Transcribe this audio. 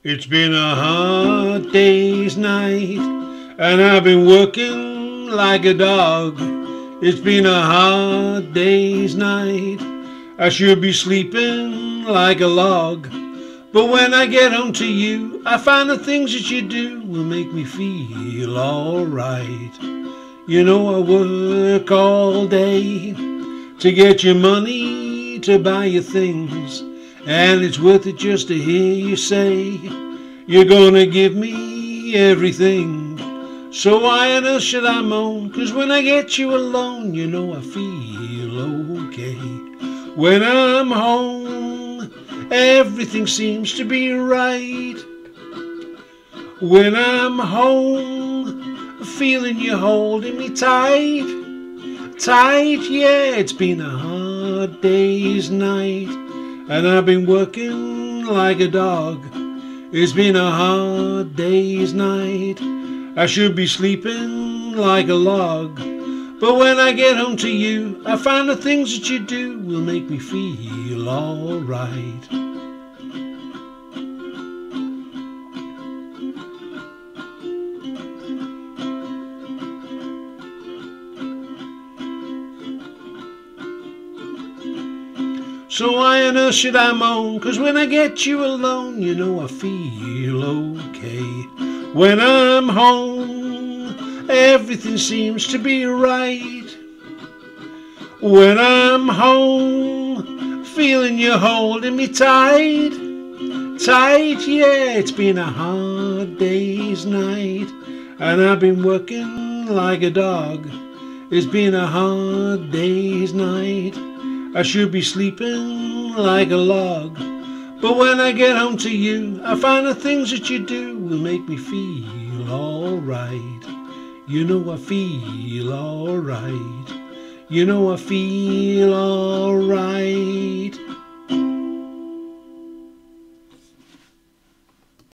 It's been a hard day's night, and I've been working like a dog. It's been a hard day's night, I should be sleeping like a log. But when I get home to you, I find the things that you do will make me feel alright. You know I work all day to get your money to buy your things, and it's worth it just to hear you say you're gonna give me everything. So why on earth should I moan? 'Cause when I get you alone, you know I feel okay. When I'm home, everything seems to be right. When I'm home, feeling you holding me tight, tight, yeah. It's been a hard day's night, and I've been working like a dog. It's been a hard day's night, I should be sleeping like a log. But when I get home to you, I find the things that you do will make me feel alright. So why on earth should I moan? 'Cause when I get you alone, you know I feel okay. When I'm home, everything seems to be right. When I'm home, feeling you holding me tight, tight, yeah. It's been a hard day's night, and I've been working like a dog. It's been a hard day's night, I should be sleeping like a log. But when I get home to you, I find the things that you do will make me feel alright. You know I feel alright. You know I feel alright.